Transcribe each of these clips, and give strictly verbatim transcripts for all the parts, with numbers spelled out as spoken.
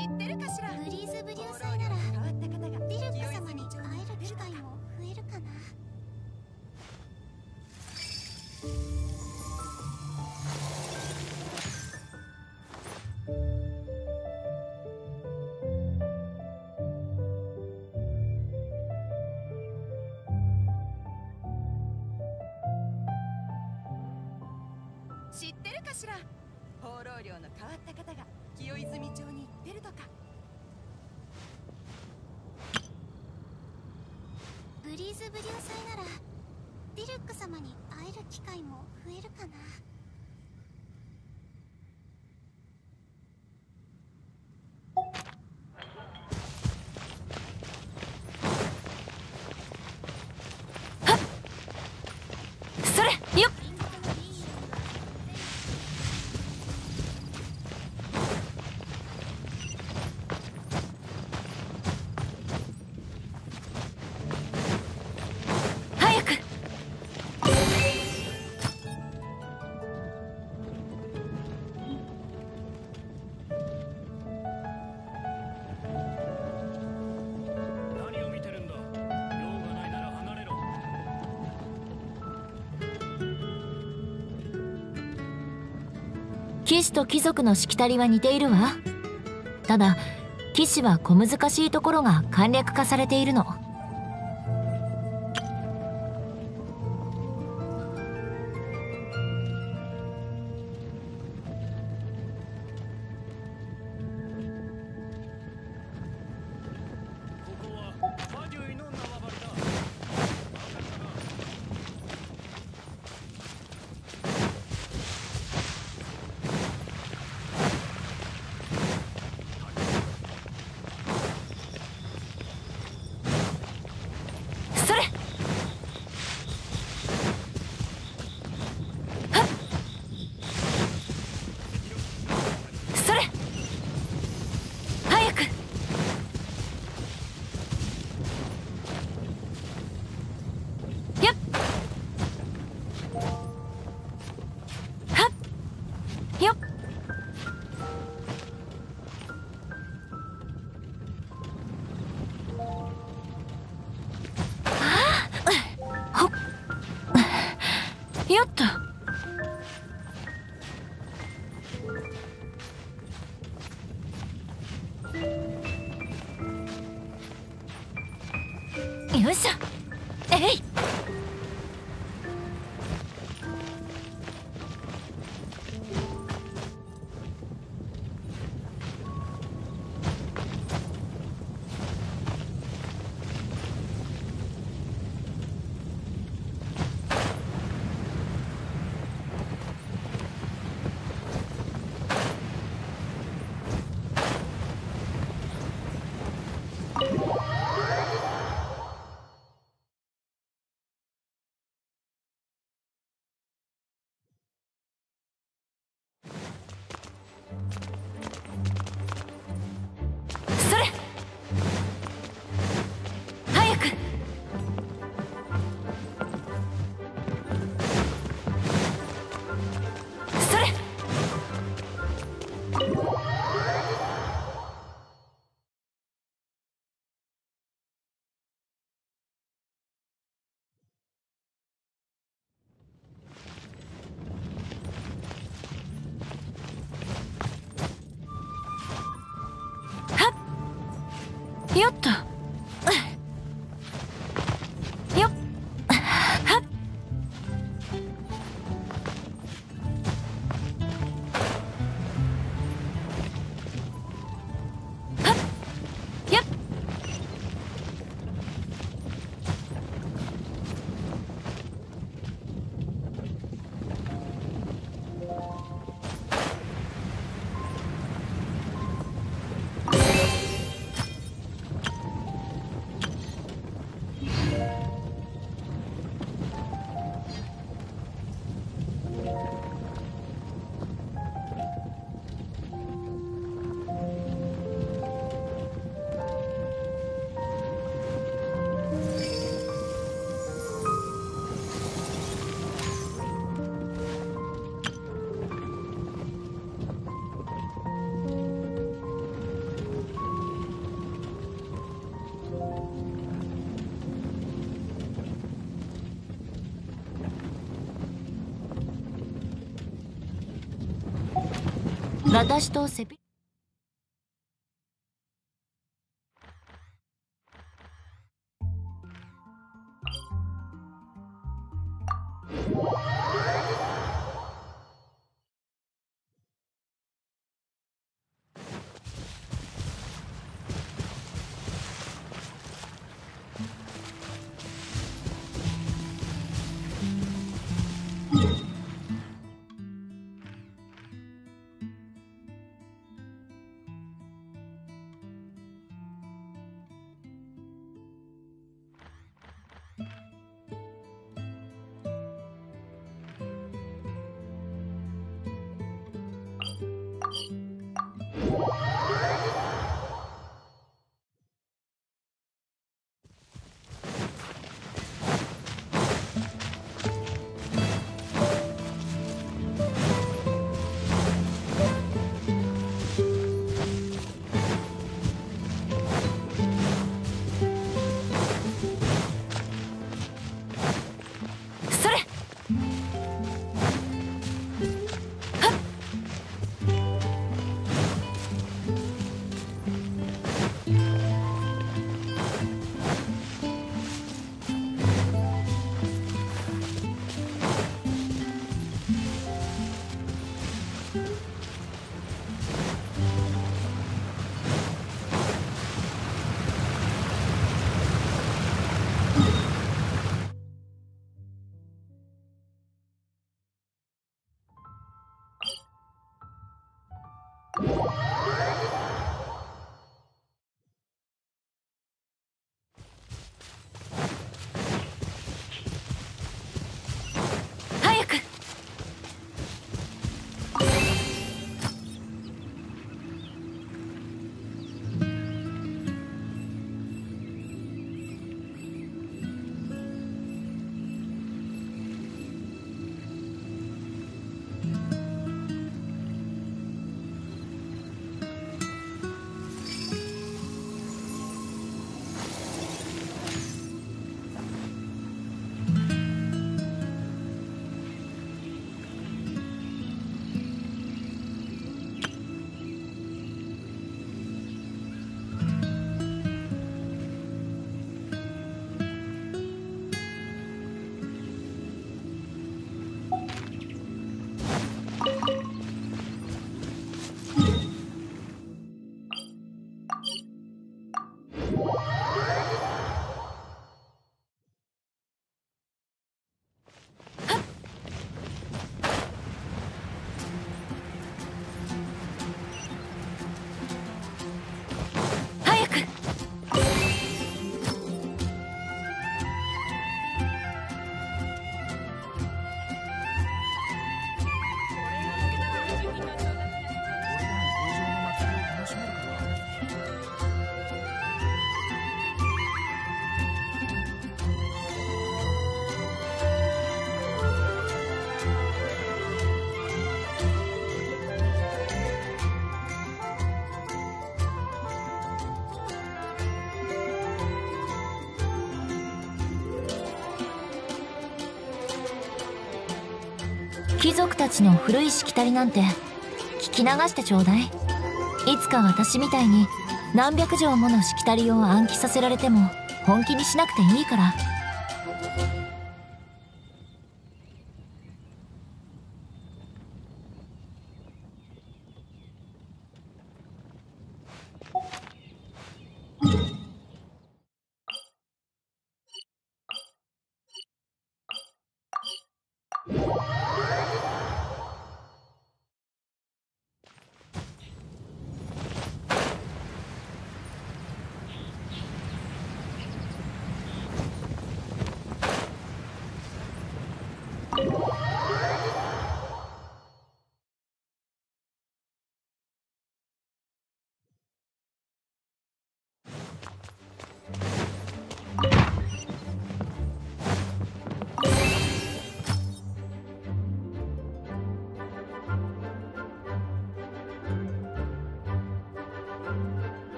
知ってるかしら。 ブリーズブリュー祭なら変わった方がディルック様に会える機会も増えるかな。 知ってるかしら。放浪寮の変わった方が清泉町に行ってるとか。 ブリーズブリュー祭ならディルック様に会える機会も増えるかな。 それよっ。早く。 何を見てるんだ。用がないなら離れろ。 騎士と貴族のしきたりは似ているわ。ただ騎士は小難しいところが簡略化されているの。 ここはファデュイの縄張りだ。分かったな。 それ。はっ。それ。早く。よっ。はっ。よっ。ほっ。よっと。よいしょ。えい。それ。早く。それ。はっ。よっと。よっ。はっ。はっ。よっ。 私とセピ早く。貴族たちの古いしきたりなんて聞き流してちょうだい。いつか私みたいに何百条ものしきたりを暗記させられても本気にしなくていいから。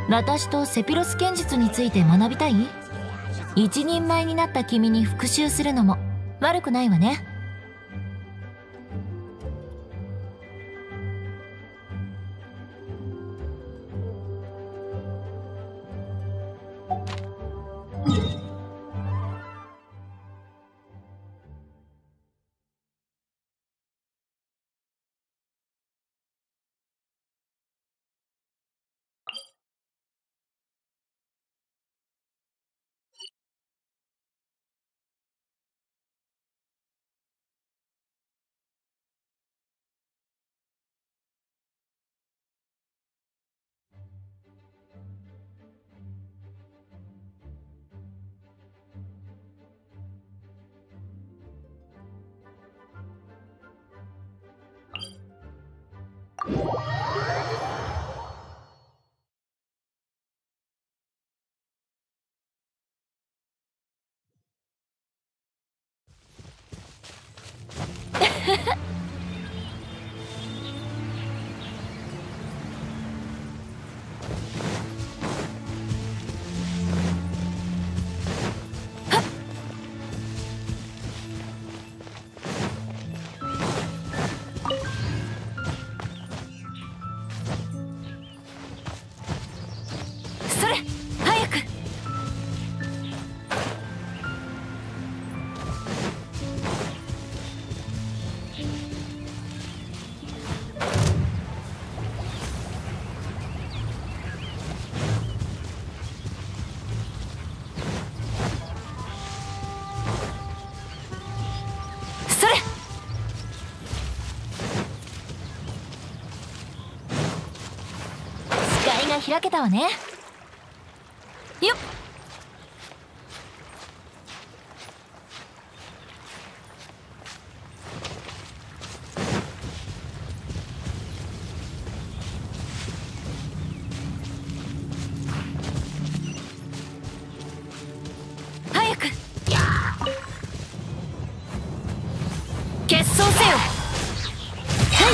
私とセピロス剣術について学びたい？一人前になった君に復習するのも悪くないわね。それ、早く。それ。視界が開けたわね。よっ。早く。決闘せよ。はい。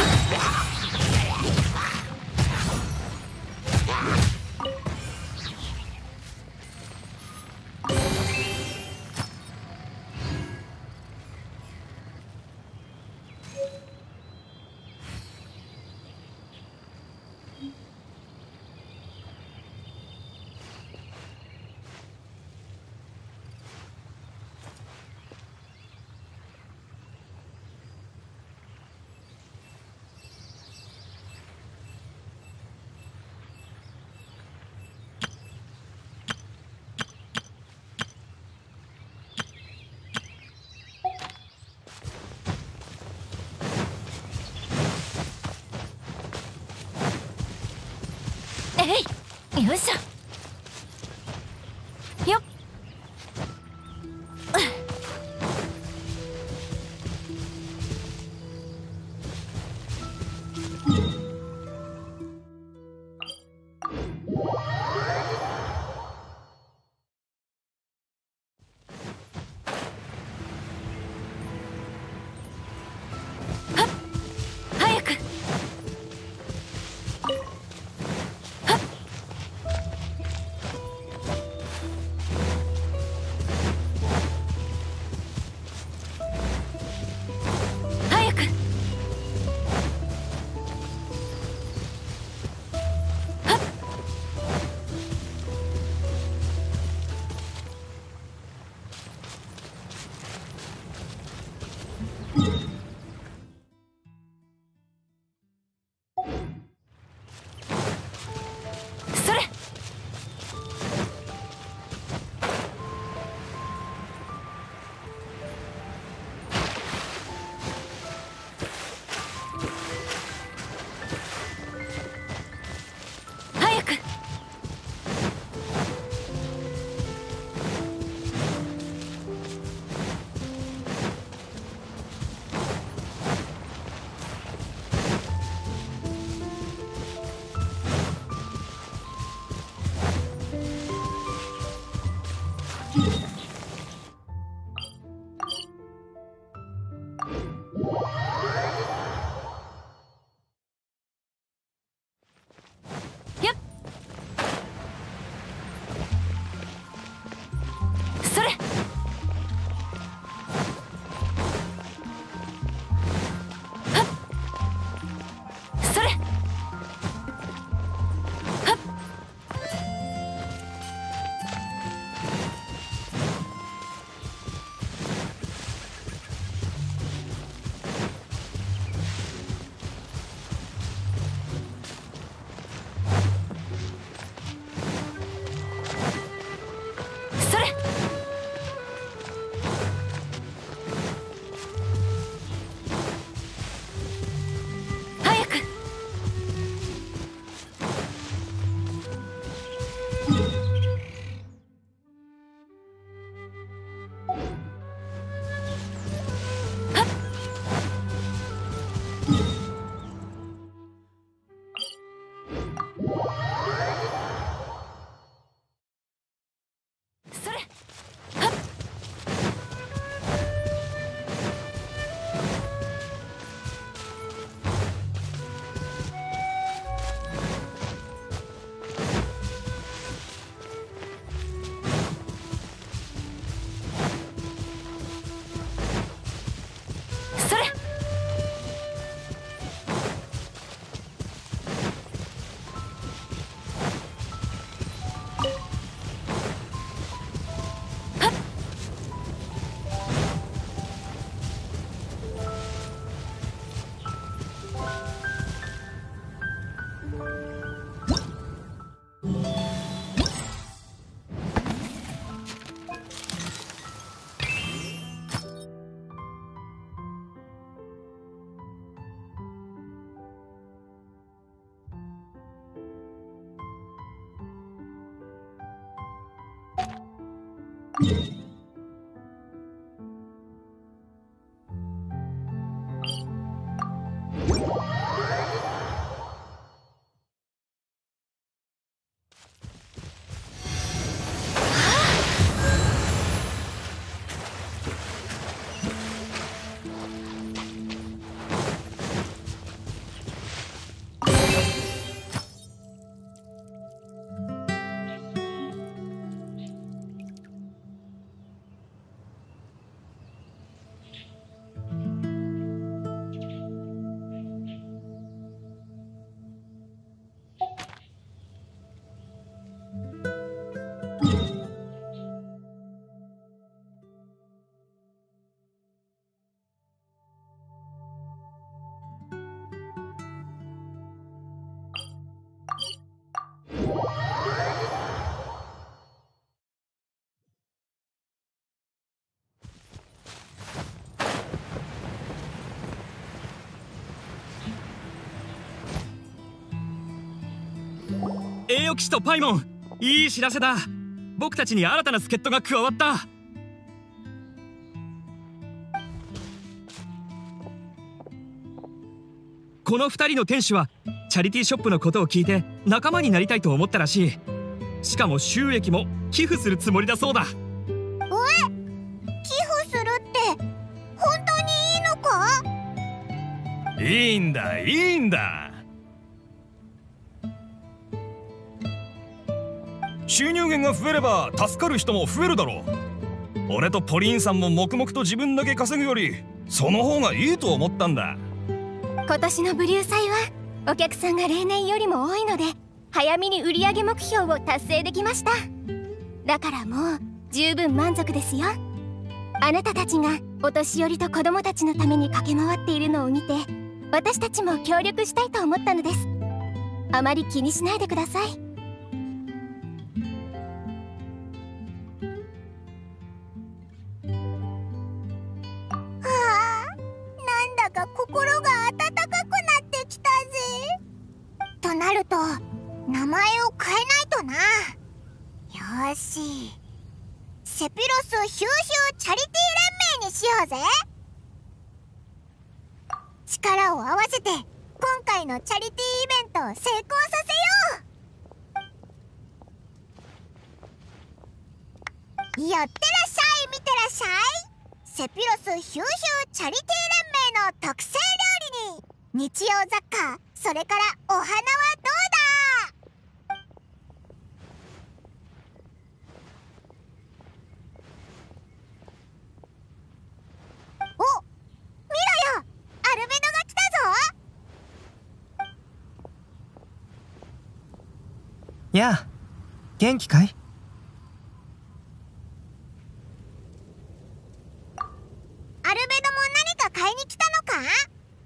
えい、よいしょ。よっ。はっ、早く。はっ。 栄誉騎士とパイモン、いい知らせだ。僕たちに新たな助っ人が加わった。このふたりの店主はチャリティーショップのことを聞いて仲間になりたいと思ったらしい。しかも収益も寄付するつもりだそうだ。 え、寄付するって本当にいいのか？ いいんだいいんだ。収入源が増えれば助かる人も増えるだろう。俺とポリーンさんも黙々と自分だけ稼ぐよりその方がいいと思ったんだ。 今年のブリュー祭はお客さんが例年よりも多いので早めに売上目標を達成できました。だからもう十分満足ですよ。あなたたちがお年寄りと子供たちのために駆け回っているのを見て私たちも協力したいと思ったのです。あまり気にしないでください。 心が温かくなってきたぜ。となると名前を変えないとな。よーし、セピロスヒューヒューチャリティー連盟にしようぜ。力を合わせて今回のチャリティーイベントを成功させよう。やってらっしゃい、見てらっしゃい。セピロスヒューヒューチャリティー連盟の特製料理に日用雑貨、それからお花はどうだ？お、見ろよ、アルベドが来たぞ。 やあ、元気かい？ アルベドも何か買いに来たのか？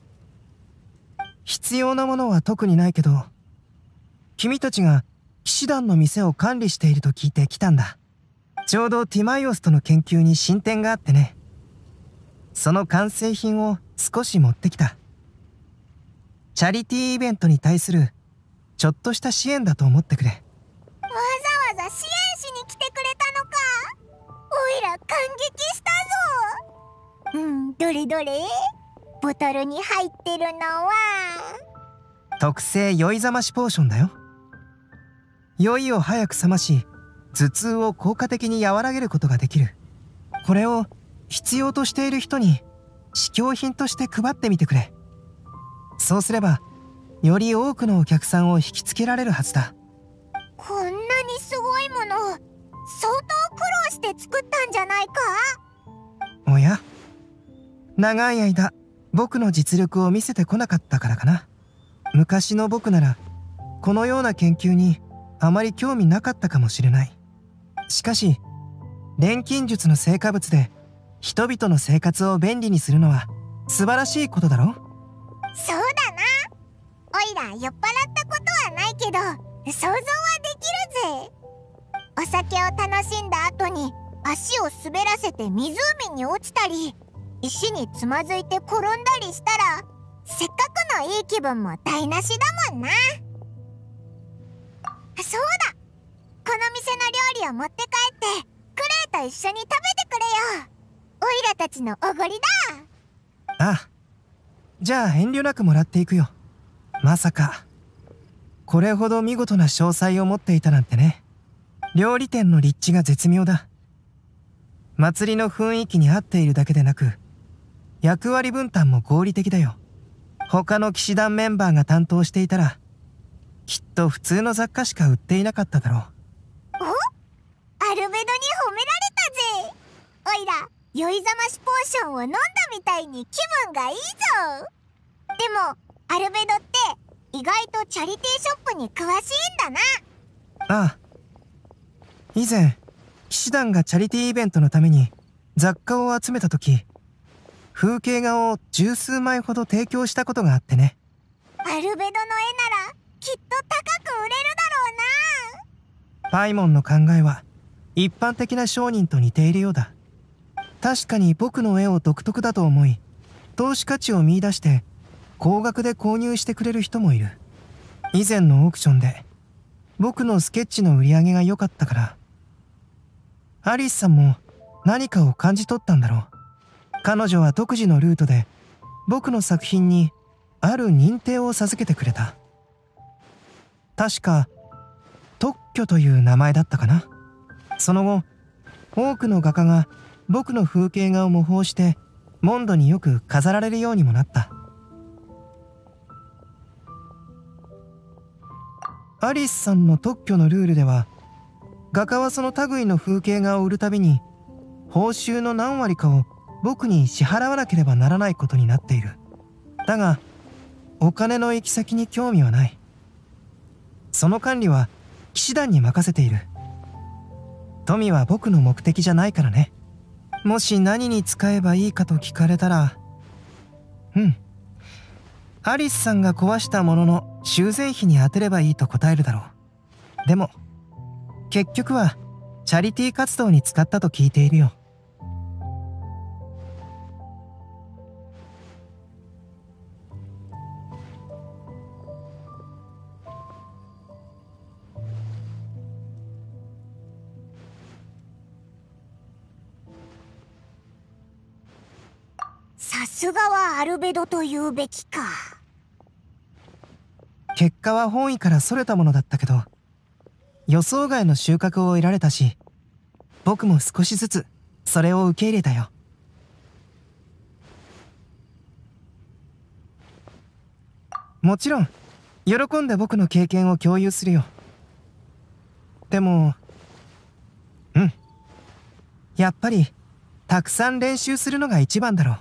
必要なものは特にないけど、君たちが騎士団の店を管理していると聞いて来たんだ。ちょうどティマイオスとの研究に進展があってね。その完成品を少し持ってきた。チャリティーイベントに対するちょっとした支援だと思ってくれ。 わざわざ支援しに来てくれたのか。おいら感激したぞ。うん、どれどれ、ボトルに入ってるのは特製酔い覚ましポーションだよ。酔いを早く覚まし、頭痛を効果的に和らげることができる。これを必要としている人に試供品として配ってみてくれ。そうすればより多くのお客さんを引きつけられるはずだ。 こんなにすごいもの、相当苦労して作ったんじゃないか？ おや、長い間僕の実力を見せてこなかったからかな。昔の僕ならこのような研究にあまり興味なかったかもしれない。しかし錬金術の成果物で人々の生活を便利にするのは素晴らしいことだろ。 そうだな。おいら酔っ払ったことはないけど想像はできるぜ。お酒を楽しんだ後に足を滑らせて湖に落ちたり、石につまずいて転んだりしたらせっかくのいい気分も台無しだもんな。そうだ、この店の料理を持って帰ってクレと一緒に食べてくれよ。オイラたちのおごりだ。 ああ、じゃあ遠慮なくもらっていくよ。まさかこれほど見事な詳細を持っていたなんてね。料理店の立地が絶妙だ。祭りの雰囲気に合っているだけでなく、役割分担も合理的だよ。他の騎士団メンバーが担当していたら、きっと普通の雑貨しか売っていなかっただろう。 お、アルベドに褒められたぜ。おいら酔いざましポーションを飲んだみたいに気分がいいぞ。でもアルベドって意外とチャリティーショップに詳しいんだな。 ああ、以前騎士団がチャリティーイベントのために雑貨を集めた時、風景画を十数枚ほど提供したことがあってね。 アルベドの絵ならきっと高く売れるだろうな。 パイモンの考えは一般的な商人と似ているようだ。確かに僕の絵を独特だと思い、投資価値を見出して高額で購入してくれる人もいる。以前のオークションで僕のスケッチの売り上げが良かったから、アリスさんも何かを感じ取ったんだろう。彼女は独自のルートで僕の作品にある認定を授けてくれた。確か特許という名前だったかな。その後多くの画家が僕の風景画を模倣してモンドによく飾られるようにもなった。アリスさんの特許のルールでは、画家はその類の風景画を売るたびに報酬の何割かを僕に支払わなければならないことになっている。だがお金の行き先に興味はない。その管理は騎士団に任せている。富は僕の目的じゃないからね。もし何に使えばいいかと聞かれたら、うんアリスさんが壊したものの修繕費に充てればいいと答えるだろう。でも結局はチャリティー活動に使ったと聞いているよ。 さすがはアルベドと言うべきか。 結果は本意からそれたものだったけど、予想外の収穫を得られたし、僕も少しずつそれを受け入れたよ。もちろん喜んで僕の経験を共有するよ。でもうんやっぱりたくさん練習するのが一番だろう。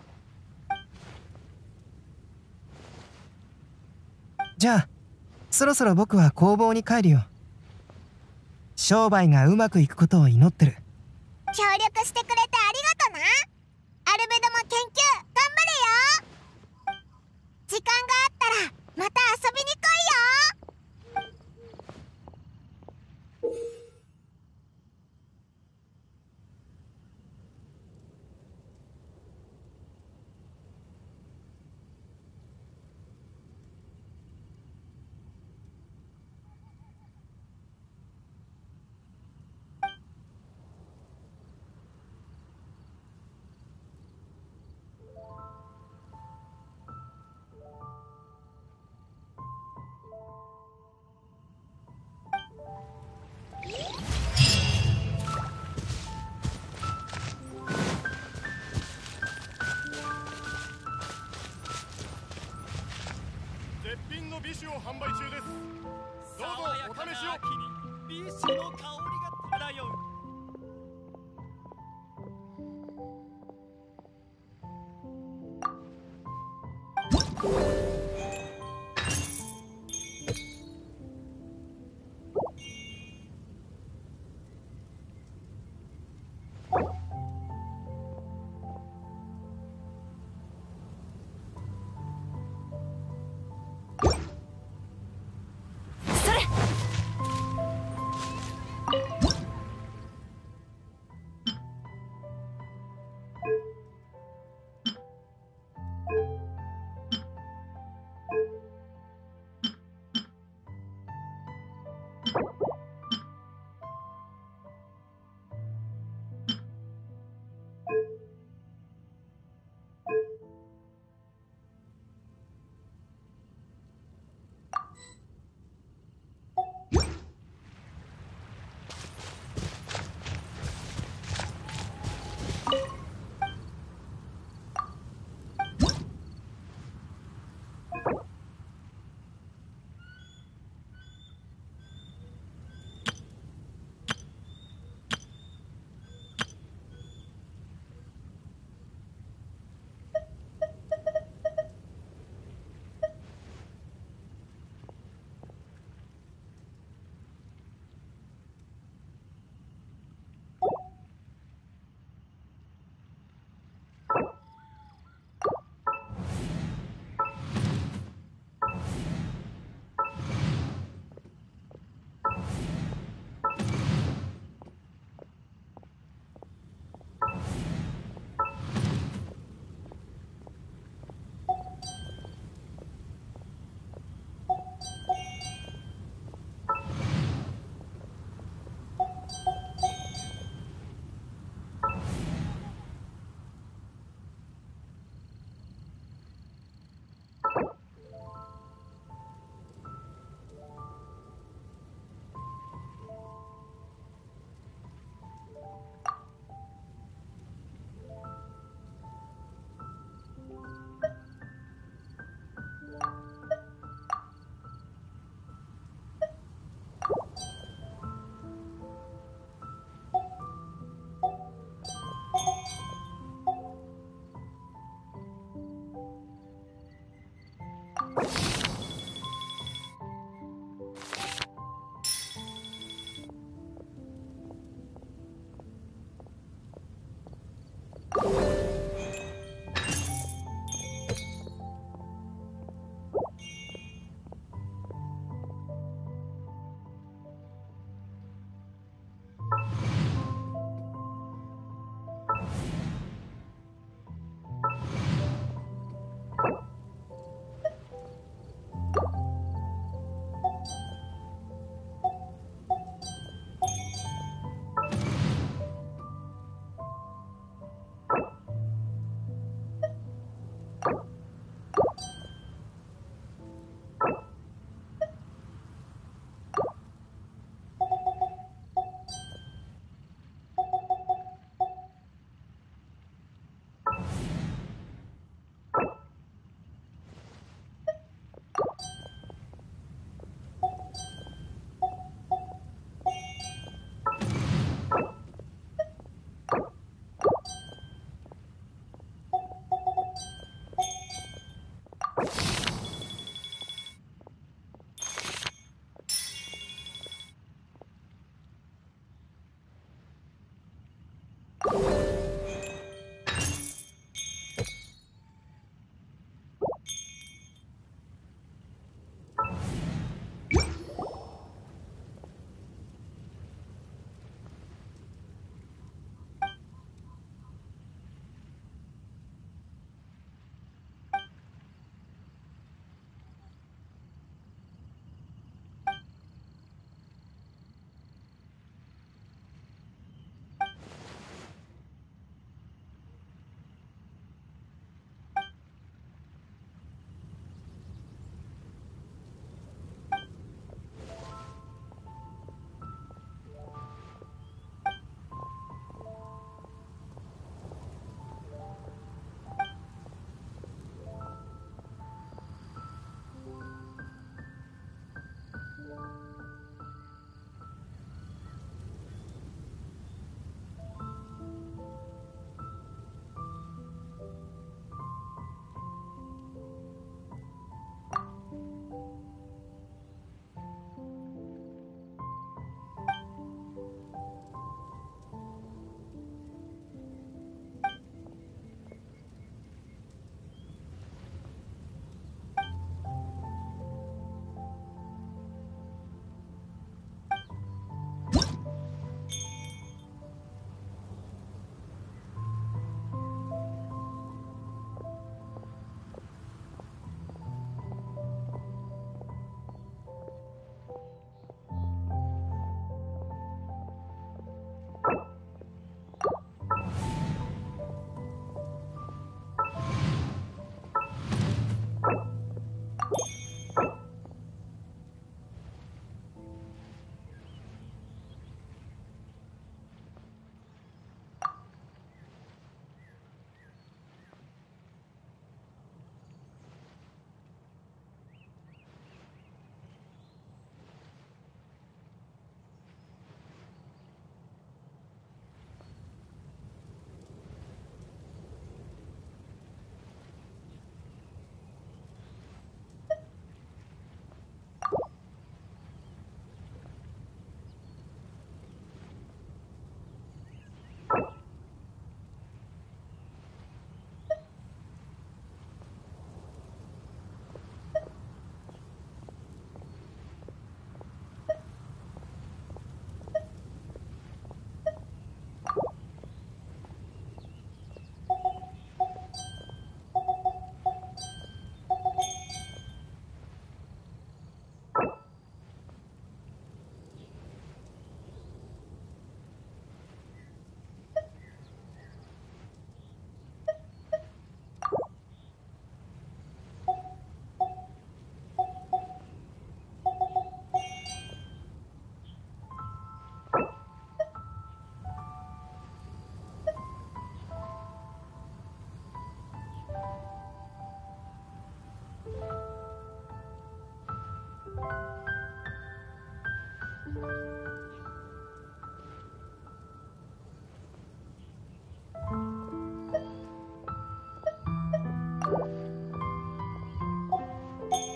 じゃあそろそろ僕は工房に帰るよ。商売がうまくいくことを祈ってる。 協力してくれてありがとな。アルベドも研究頑張れよ。時間があったらまた遊びに来いよ。 絶品の美酒を販売中です。どうぞお試しを。美酒の香りが漂う。 う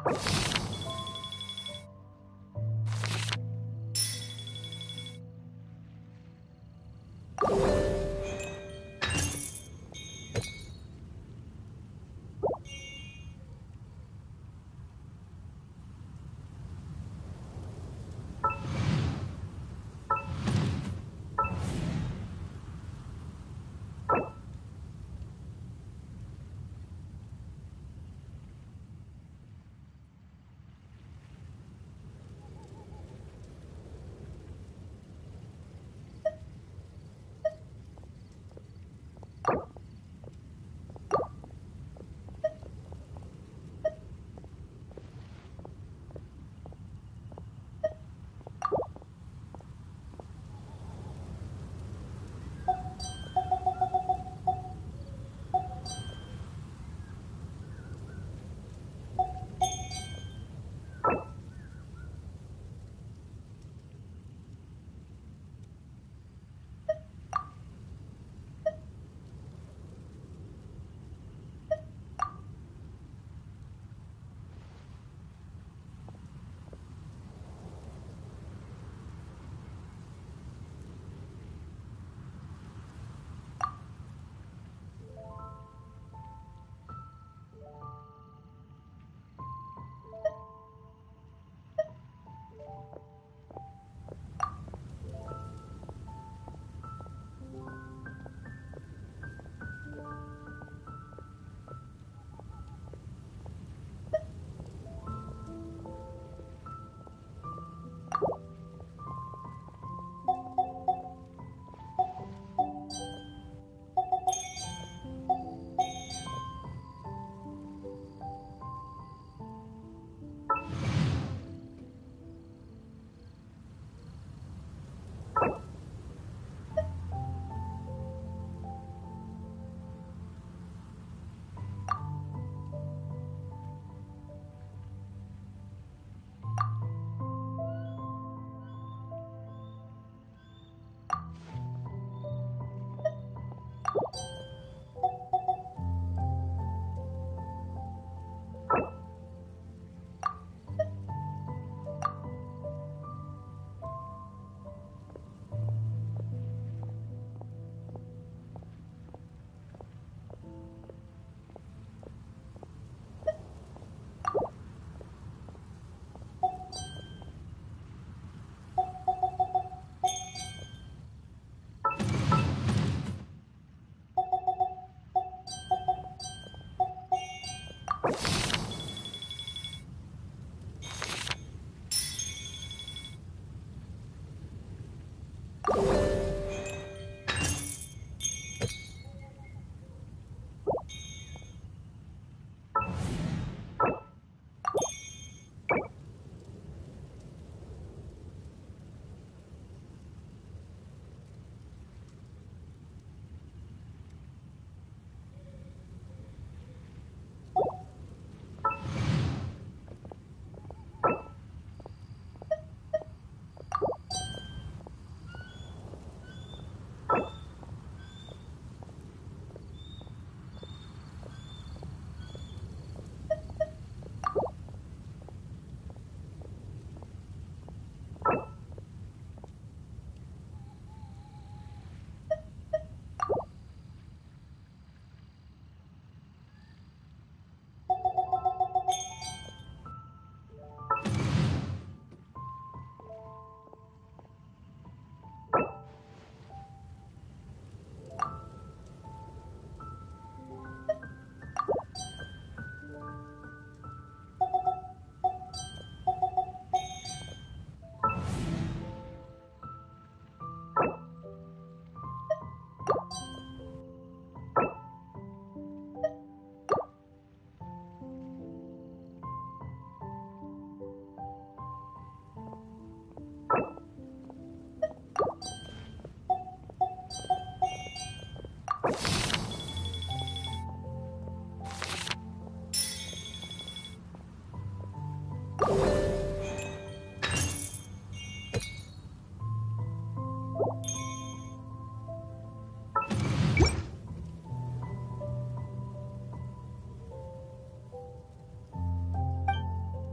お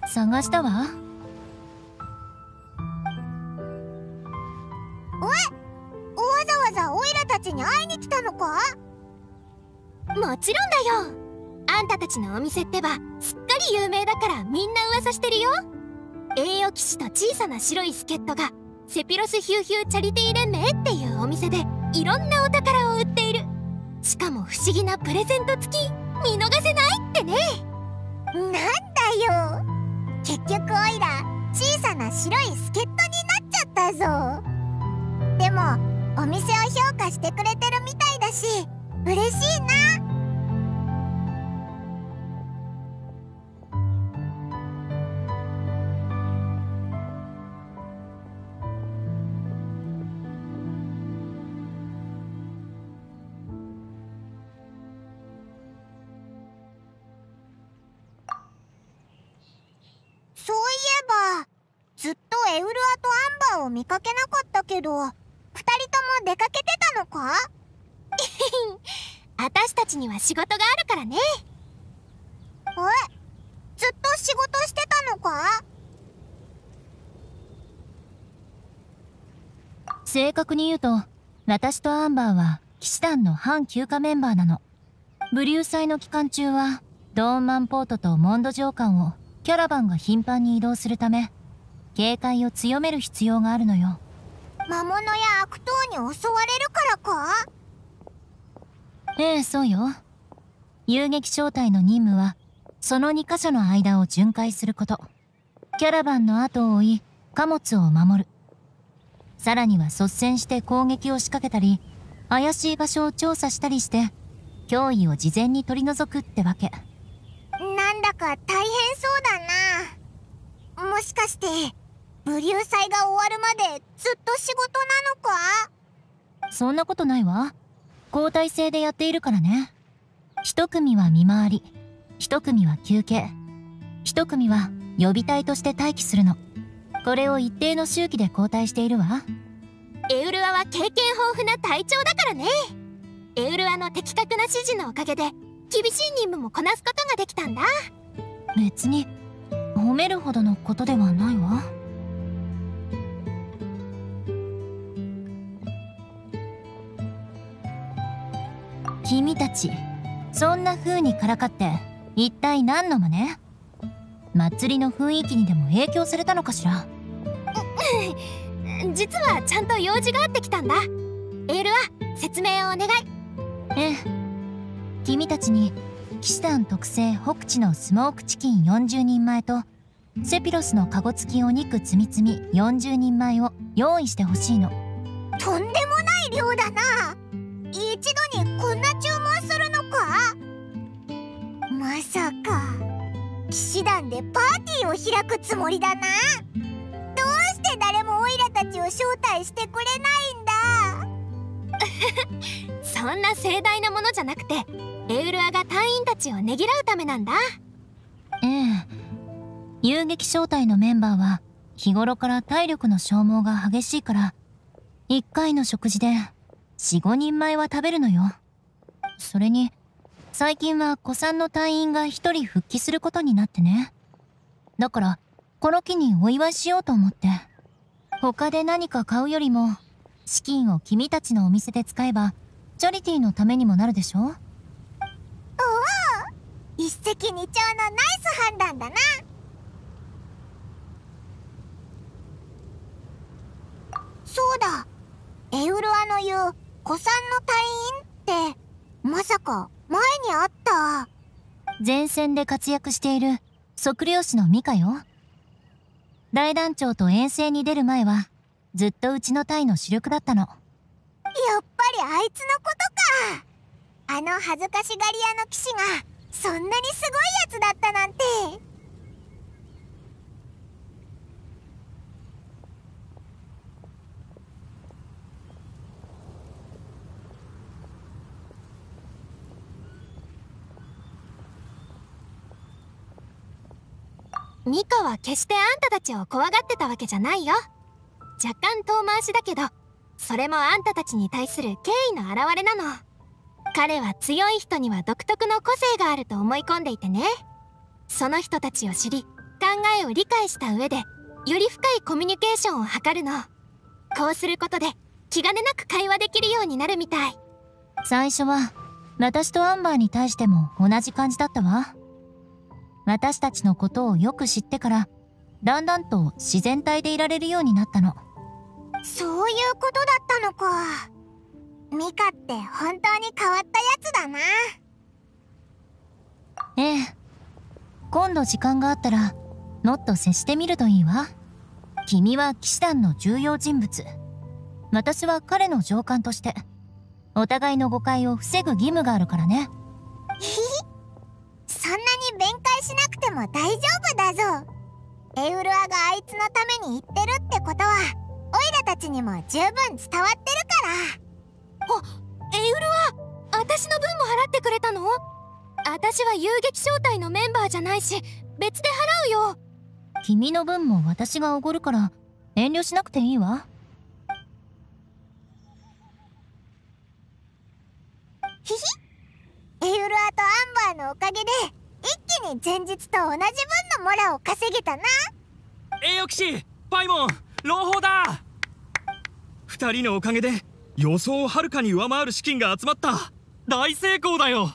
探したわ。 おい、わざわざオイラたちに会いに来たのか？ もちろんだよ。あんたたちのお店ってばすっかり有名だからみんな噂してるよ。栄誉騎士と小さな白い助っ人がセピロスヒューヒューチャリティー連盟っていうお店でいろんなお宝を売っている。しかも不思議なプレゼント付き、見逃せないってね。 なんだよ、結局オイラ小さな白い助っ人になっちゃったぞ。でもお店を評価してくれてるみたいだし嬉しいな。そういえばずっとエウルアとアンバーを見かけなかったけど、二人とも出かけてたのか？ 私たちには仕事があるからね。 え、ずっと仕事してたのか？ 正確に言うと、私とアンバーは騎士団の反休暇メンバーなの。ブリュー祭の期間中はドーンマンポートとモンド上間をキャラバンが頻繁に移動するため、警戒を強める必要があるのよ。 魔物や悪党に襲われるからか？ ええ、そうよ。遊撃小隊の任務はそのにかしょの間を巡回すること。キャラバンの後を追い貨物を守る。さらには率先して攻撃を仕掛けたり、怪しい場所を調査したりして脅威を事前に取り除くってわけ。 なんだか大変そうだな。もしかしてブリュー祭が終わるまでずっと仕事なのか？ そんなことないわ。交代制でやっているからね。一組は見回り、一組は休憩、一組は予備隊として待機するの。これを一定の周期で交代しているわ。 エウルアは経験豊富な隊長だからね。エウルアの的確な指示のおかげで厳しい任務もこなすことができたんだ。 別に褒めるほどのことではないわ。君たち、そんな風にからかって一体何の真似？祭りの雰囲気にでも影響されたのかしら？ 実はちゃんと用事があってきたんだ。エウルア、説明をお願い。 ええ、君たちに騎士団特製北地のスモークチキンよんじゅうにんまえとセピロスのカゴ付きお肉つみつみよんじゅうにんまえを用意してほしいの。 とんでもない量だな。一度にこんな注文するのか？まさか騎士団でパーティーを開くつもりだな。どうして誰もオイラたちを招待してくれないんだ？ そんな盛大なものじゃなくて、エウルアが隊員たちをねぎらうためなんだ。 ええ、遊撃小隊のメンバーは日頃から体力の消耗が激しいから、いっかいの食事でよん、ごにんまえは食べるのよ。それに最近は古参の隊員がひとり復帰することになってね。だからこの機にお祝いしようと思って。他で何か買うよりも資金を君たちのお店で使えばチャリティーのためにもなるでしょ。 おお、一石二鳥のナイス判断だな。そうだ、エウルアの言う古参の隊員ってまさか前にあった？ 前線で活躍している測量士のミカよ。大団長と遠征に出る前はずっとうちの隊の主力だったの。 やっぱりあいつのことか。あの恥ずかしがり屋の騎士がそんなにすごいやつだったなんて。 ミカは決してあんたたちを怖がってたわけじゃないよ。若干遠回しだけど、それもあんたたちに対する敬意の表れなの。彼は強い人には独特の個性があると思い込んでいてね。その人たちを知り考えを理解した上でより深いコミュニケーションを図るの。こうすることで気兼ねなく会話できるようになるみたい。 最初は私とアンバーに対しても同じ感じだったわ。私たちのことをよく知ってからだんだんと自然体でいられるようになったの。 そういうことだったのか。ミカって本当に変わったやつだな。 ええ、今度時間があったらもっと接してみるといいわ。君は騎士団の重要人物、私は彼の上官としてお互いの誤解を防ぐ義務があるからね。 ひひ、そんなに弁解しなくても大丈夫だぞ。エウルアがあいつのために言ってるってことはオイラたちにも十分伝わってるから。 あ、エウルア、私の分も払ってくれたの？私は遊撃小隊のメンバーじゃないし別で払うよ。 君の分も私がおごるから遠慮しなくていいわ。 ひひ、エウルアとアンバーのおかげで一気に前日と同じ分のモラを稼げたな。 栄誉騎士、パイモン、朗報だ。二人のおかげで予想をはるかに上回る資金が集まった。大成功だよ。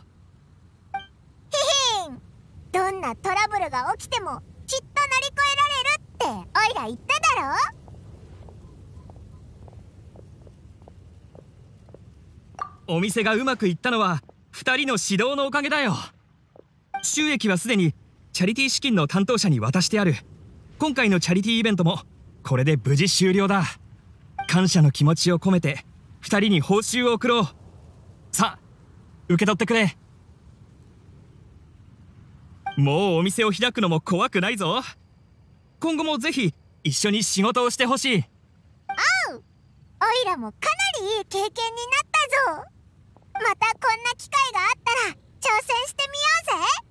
へへん、どんなトラブルが起きてもきっと乗り越えられるってオイラ言っただろ。 お店がうまくいったのは二人の指導のおかげだよ。収益はすでにチャリティー資金の担当者に渡してある。今回のチャリティーイベントもこれで無事終了だ。感謝の気持ちを込めて二人に報酬を送ろう。さあ受け取ってくれ。もうお店を開くのも怖くないぞ。今後もぜひ一緒に仕事をしてほしい。 おう、オイラもかなりいい経験になったぞ。またこんな機会があったら挑戦してみようぜ。